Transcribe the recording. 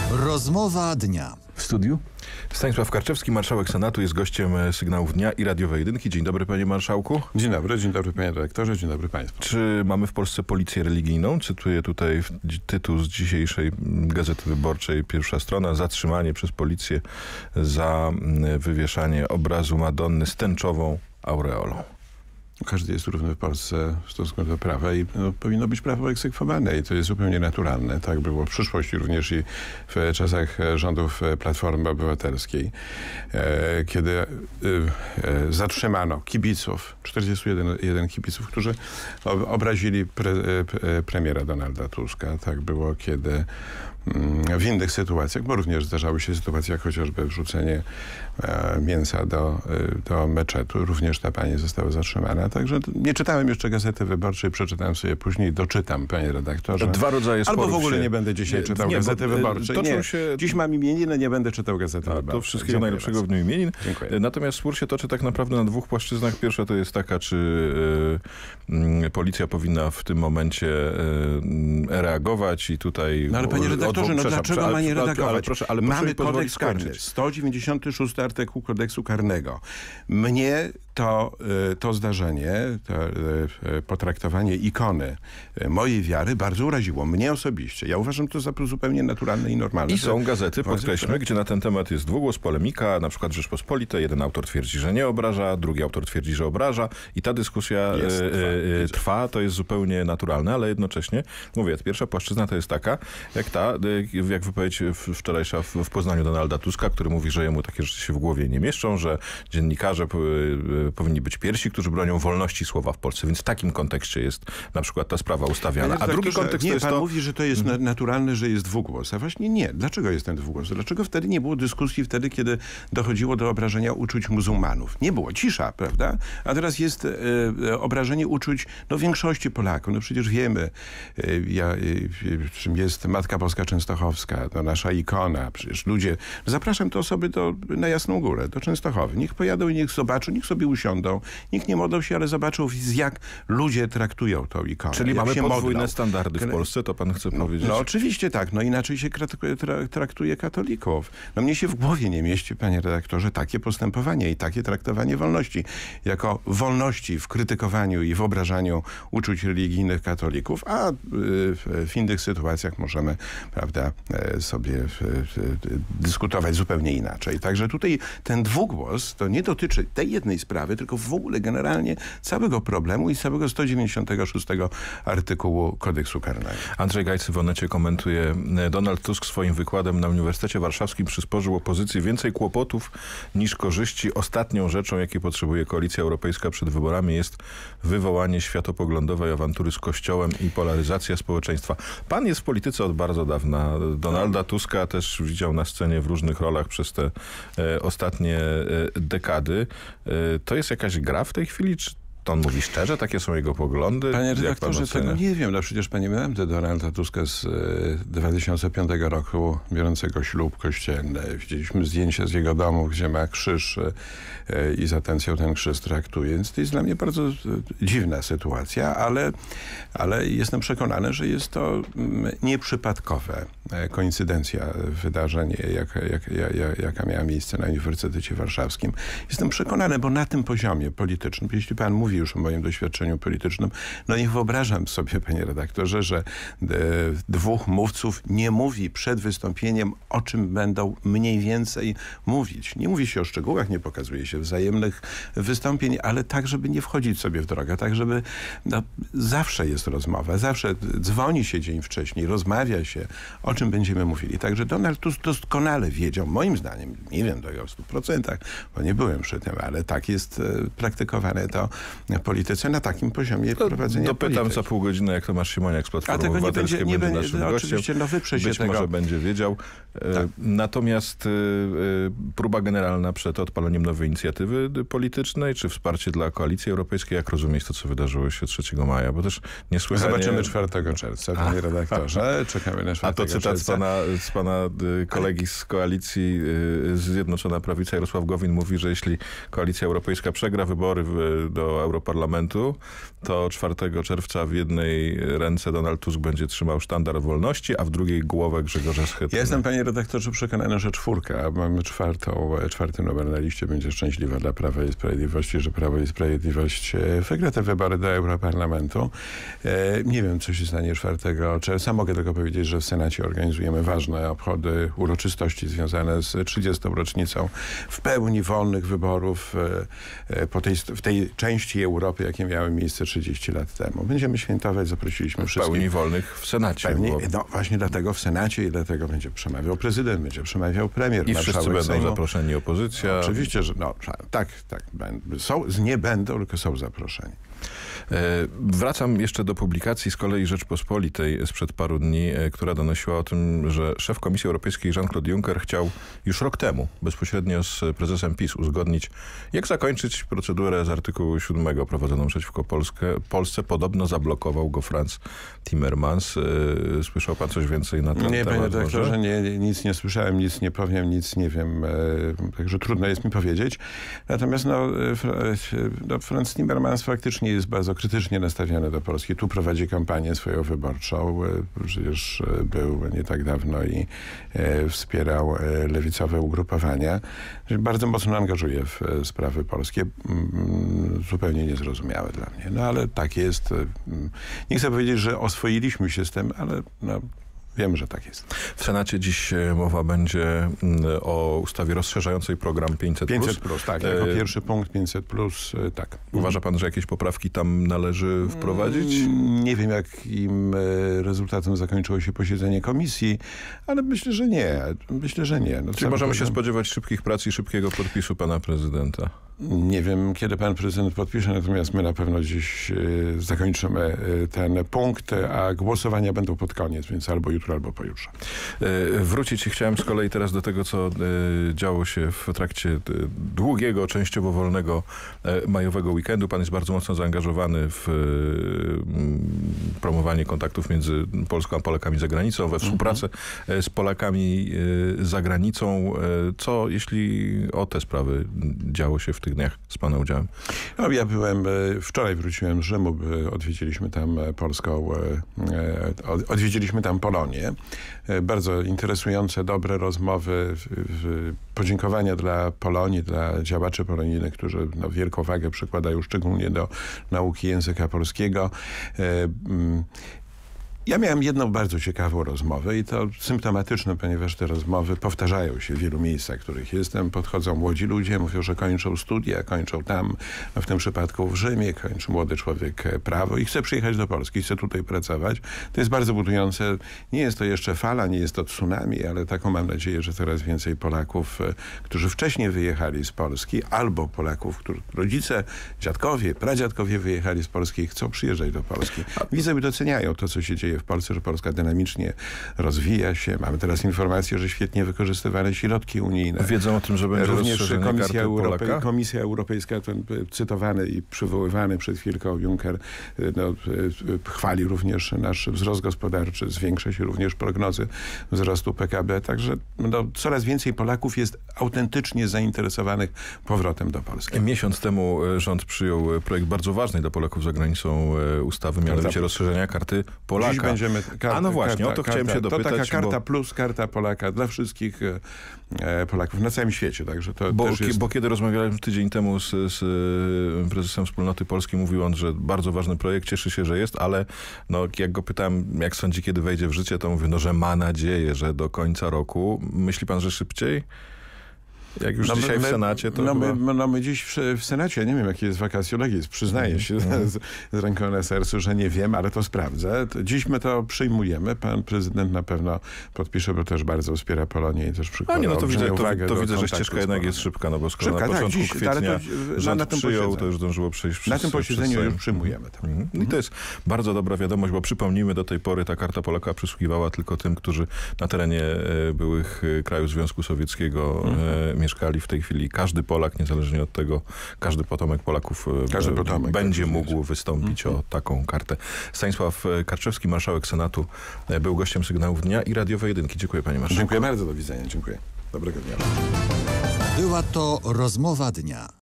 Rozmowa dnia. W studiu Stanisław Karczewski, marszałek Senatu, jest gościem Sygnałów Dnia i Radiowej Jedynki. Dzień dobry, panie marszałku. Dzień dobry panie redaktorze, dzień dobry państwu. Czy mamy w Polsce policję religijną? Cytuję tutaj tytuł z dzisiejszej Gazety Wyborczej, pierwsza strona. Zatrzymanie przez policję za wywieszanie obrazu Madonny z tęczową aureolą. Każdy jest równy w Polsce w stosunku do prawa i powinno być prawo egzekwowane i to jest zupełnie naturalne. Tak było w przyszłości również i w czasach rządów Platformy Obywatelskiej, kiedy zatrzymano kibiców, 41 kibiców, którzy obrazili premiera Donalda Tuska. Tak było, kiedy w innych sytuacjach, bo również zdarzały się sytuacje, jak chociażby wrzucenie mięsa do meczetu. Również ta pani została zatrzymana. Także nie czytałem jeszcze Gazety Wyborczej, przeczytałem sobie później, doczytam, panie redaktorze. Dwa rodzaje sporów. Albo w ogóle nie będę dzisiaj czytał Gazety Wyborczej. Dziś mam imieniny, nie będę czytał Gazety Wyborczej. To wszystkiego najlepszego w dniu imienin. Dziękuję. Natomiast spór się toczy tak naprawdę na dwóch płaszczyznach. Pierwsza to jest taka, czy policja powinna w tym momencie reagować i tutaj... No ale panie redaktorze, dlaczego ma nie reagować? Ale mamy kodeks karny, 196 artykuł kodeksu karnego. Mnie to zdarzenie, to potraktowanie ikony mojej wiary bardzo uraziło. Mnie osobiście. Ja uważam to za zupełnie naturalne i normalne. I są gazety, podkreślmy, gdzie na ten temat jest dwugłos, polemika, na przykład Rzeczpospolite. Jeden autor twierdzi, że nie obraża, drugi autor twierdzi, że obraża i ta dyskusja trwa. To jest zupełnie naturalne, ale jednocześnie, mówię, pierwsza płaszczyzna to jest taka, jak wypowiedź wczorajsza w Poznaniu Donalda Tuska, który mówi, że jemu takie rzeczy się w głowie nie mieszczą, że dziennikarze powinni być pierwsi, którzy bronią wolności słowa w Polsce. Więc w takim kontekście jest na przykład ta sprawa ustawiana. A drugi kontekst to jest pan mówi, że to jest naturalne, że jest dwugłos. A właśnie nie. Dlaczego jest ten dwugłos? Dlaczego wtedy nie było dyskusji, kiedy dochodziło do obrażenia uczuć muzułmanów? Nie było. Cisza, prawda? A teraz jest obrażenie uczuć większości Polaków. No przecież wiemy, czym jest Matka Boska Częstochowska, to nasza ikona. Przecież ludzie... Zapraszam te osoby na Jasną Górę, do Częstochowy. Niech pojadą i niech zobaczą, niech sobie usiądą. Niech nie modlą się, ale zobaczą, jak ludzie traktują tą ikonę. Czyli mamy podwójne standardy w Polsce, to pan chce powiedzieć? No oczywiście tak. No inaczej się traktuje katolików. No mnie się w głowie nie mieści, panie redaktorze, takie postępowanie i takie traktowanie wolności. Jako wolności w krytykowaniu i w obrażaniu uczuć religijnych katolików, a w innych sytuacjach możemy, prawda, sobie dyskutować zupełnie inaczej. Także tutaj ten dwugłos to nie dotyczy tej jednej sprawy, tylko w ogóle generalnie całego problemu i całego 196 artykułu kodeksu karnego. Andrzej Gajcy w Onecie komentuje: Donald Tusk swoim wykładem na Uniwersytecie Warszawskim przysporzył opozycji więcej kłopotów niż korzyści. Ostatnią rzeczą, jakiej potrzebuje Koalicja Europejska przed wyborami, jest wywołanie światopoglądowej awantury z Kościołem i polaryzacja społeczeństwa. Pan jest w polityce od bardzo dawna. Donalda Tuska też widział na scenie w różnych rolach przez te ostatnie dekady. To jest jakaś gra w tej chwili? Czy to on mówi szczerze? Takie są jego poglądy? Panie redaktorze, tego nie wiem. No przecież panie Memdy Donalda Tuska z 2005 roku biorącego ślub kościelny. Widzieliśmy zdjęcia z jego domu, gdzie ma krzyż i z atencją ten krzyż traktuje. Więc to jest dla mnie bardzo dziwna sytuacja, ale jestem przekonany, że jest to nieprzypadkowe koincydencja wydarzeń, jaka miała miejsce na Uniwersytecie Warszawskim. Jestem przekonany, bo na tym poziomie politycznym, jeśli pan mówi już o moim doświadczeniu politycznym, no nie wyobrażam sobie, panie redaktorze, że dwóch mówców nie mówi przed wystąpieniem, o czym będą mniej więcej mówić. Nie mówi się o szczegółach, nie pokazuje się wzajemnych wystąpień, ale tak, żeby nie wchodzić sobie w drogę, tak, żeby zawsze jest rozmowa, zawsze dzwoni się dzień wcześniej, rozmawia się, o czym będziemy mówili. Także Donald Tusk doskonale wiedział, moim zdaniem, nie wiem tego w 100%, bo nie byłem przy tym, ale tak jest praktykowane to w polityce na takim poziomie prowadzenia dopytam polityki. za pół godziny, jak Tomasz Siemoniak z Platformy Obywatelskiej będzie naszym gościem. Oczywiście, wyprze się może będzie wiedział. Tak. Natomiast próba generalna przed odpaleniem nowej inicjatywy politycznej, czy wsparcie dla Koalicji Europejskiej, jak rozumieć to, co wydarzyło się 3 maja? Bo też niesłychanie... Zobaczymy 4 czerwca, panie redaktorze. Czekamy na 4 A to cytat z pana kolegi z Koalicji Zjednoczona Prawica, Jarosław Gowin, mówi, że jeśli Koalicja Europejska przegra wybory do Europarlamentu, Europarlamentu, to 4 czerwca w jednej ręce Donald Tusk będzie trzymał sztandar wolności, a w drugiej głowę Grzegorza Schetyny. Ja jestem, panie redaktorze, przekonany, że 4, a mamy 4 numer na liście, będzie szczęśliwa dla Prawa i Sprawiedliwości, że Prawo i Sprawiedliwość wygra te wybory do Europarlamentu. Nie wiem, co się stanie 4 czerwca. Mogę tylko powiedzieć, że w Senacie organizujemy ważne obchody, uroczystości związane z 30. rocznicą w pełni wolnych wyborów w tej części Europy, jakie miały miejsce 30 lat temu. Będziemy świętować, zaprosiliśmy wszystkich. W pełni wolnych w Senacie. No właśnie dlatego w Senacie i dlatego będzie przemawiał prezydent, będzie przemawiał premier, i marszałek wszyscy będą Sejmu. Zaproszeni, opozycja. No, oczywiście, że tak. Nie będą, tylko są zaproszeni. Wracam jeszcze do publikacji z kolei Rzeczpospolitej sprzed paru dni, która donosiła o tym, że szef Komisji Europejskiej Jean-Claude Juncker chciał już rok temu bezpośrednio z prezesem PiS uzgodnić, jak zakończyć procedurę z artykułu 7 prowadzoną przeciwko Polsce. Podobno zablokował go Franz Timmermans. Słyszał pan coś więcej na ten temat? Nie, panie redaktorze, nic nie słyszałem, nic nie powiem, nic nie wiem, także trudno jest mi powiedzieć. Natomiast Franz Timmermans faktycznie jest bardzo krytycznie nastawiony do Polski. Tu prowadzi kampanię swoją wyborczą. Przecież był nie tak dawno i wspierał lewicowe ugrupowania. Bardzo mocno angażuje w sprawy polskie. Zupełnie niezrozumiałe dla mnie. No ale tak jest. Nie chcę powiedzieć, że oswoiliśmy się z tym, ale wiem, że tak jest. W Senacie dziś mowa będzie o ustawie rozszerzającej program 500+. 500+, tak. Jako pierwszy punkt 500+, tak. Uważa pan, że jakieś poprawki tam należy wprowadzić? Nie wiem, jakim rezultatem zakończyło się posiedzenie komisji, ale myślę, że nie. Czyli możemy się spodziewać szybkich prac i szybkiego podpisu pana prezydenta? Nie wiem, kiedy pan prezydent podpisze, natomiast my na pewno dziś zakończymy ten punkt, a głosowania będą pod koniec, więc albo jutro, albo pojutrze. Wrócić chciałem z kolei teraz do tego, co działo się w trakcie długiego, częściowo wolnego majowego weekendu. Pan jest bardzo mocno zaangażowany w promowanie kontaktów między Polską a Polakami za granicą, we współpracę z Polakami za granicą. Co, jeśli o te sprawy działo się w tych dniach z pana udziałem? No, ja wczoraj wróciłem z Rzymu, odwiedziliśmy tam odwiedziliśmy tam Polonię. Bardzo interesujące, dobre rozmowy, podziękowania dla Polonii, dla działaczy polonijnych, którzy wielką wagę przykładają szczególnie do nauki języka polskiego. Ja miałem jedną bardzo ciekawą rozmowę i to symptomatyczne, ponieważ te rozmowy powtarzają się w wielu miejscach, w których jestem. Podchodzą młodzi ludzie, mówią, że kończą studia, kończą tam, w tym przypadku w Rzymie, kończy młody człowiek prawo i chce przyjechać do Polski, chce tutaj pracować. To jest bardzo budujące. Nie jest to jeszcze fala, nie jest to tsunami, ale taką mam nadzieję, że coraz więcej Polaków, którzy wcześniej wyjechali z Polski, albo Polaków, których rodzice, dziadkowie, pradziadkowie wyjechali z Polski i chcą przyjeżdżać do Polski. Widzę, że doceniają to, co się dzieje w Polsce, że Polska dynamicznie rozwija się. Mamy teraz informację, że świetnie wykorzystywane środki unijne. Wiedzą o tym, że będzie również Komisja Europejska, ten cytowany i przywoływany przed chwilką Juncker, chwali również nasz wzrost gospodarczy, zwiększa się również prognozy wzrostu PKB, także coraz więcej Polaków jest autentycznie zainteresowanych powrotem do Polski. Miesiąc temu rząd przyjął projekt bardzo ważny dla Polaków za granicą ustawy, mianowicie rozszerzenia karty Polaka. No właśnie, o to chciałem się dopytać. To taka karta plus, karta Polaka dla wszystkich Polaków na całym świecie. Także to też jest... Bo kiedy rozmawiałem tydzień temu z prezesem Wspólnoty Polskiej, mówił on, że bardzo ważny projekt, cieszy się, że jest, ale jak go pytałem, jak sądzi, kiedy wejdzie w życie, to mówił, że ma nadzieję, że do końca roku. Myśli pan, że szybciej? Jak już dzisiaj w Senacie, to my dziś w Senacie, nie wiem, jaki jest vacatio legis, przyznaję się z ręką na sercu, że nie wiem, ale to sprawdzę. Dziś my to przyjmujemy. Pan prezydent na pewno podpisze, bo też bardzo wspiera Polonię i też przykłada uwagę to widzę, że ścieżka jednak jest szybka, bo skoro szybka, na początku kwietnia rząd przyjął, to już zdążyło przejść na tym posiedzeniu już przyjmujemy to. I to jest bardzo dobra wiadomość, bo przypomnijmy, do tej pory ta karta Polaka przysługiwała tylko tym, którzy na terenie byłych krajów Związku Sowieckiego mieszkali. W tej chwili każdy Polak, niezależnie od tego, każdy potomek Polaków będzie mógł wystąpić o taką kartę. Stanisław Karczewski, marszałek Senatu, był gościem Sygnałów Dnia i Radiowej Jedynki. Dziękuję, panie marszałku. Dziękuję bardzo, do widzenia. Dziękuję. Dobrego dnia. Była to rozmowa dnia.